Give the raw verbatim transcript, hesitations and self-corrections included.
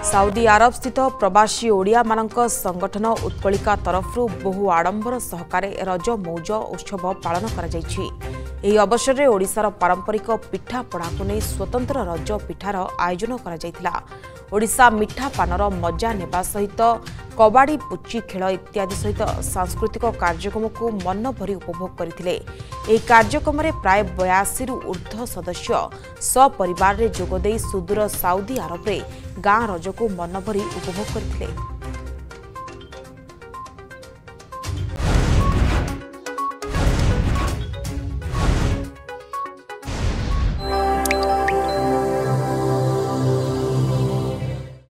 Saudi Arab स्थित प्रवासी ओडिया मानक संगठन उत्कलिका तरफ बहु आडंबर सहकारे रज मौज उत्सव पालन करा जायछि। एही अवसर में ओडिशार पारंपरिक पिठा पड़ा को नहीं स्वतंत्र रज पिठार आयोजन करा जायथिला। ओडिशा मिठा पानर मजा नेबा सहित कबाड़ी पुची खेल इत्यादि सहित सांस्कृतिक कार्यक्रम को मन भरी उपभोग करथिले। एही कार्यक्रम में प्राय बयासी रु ऊर्ध्व सदस्य सपरिवार जोगदे सुदूर साउदी अरब रे गाँ रज को मन भरी उपभोग करथिले।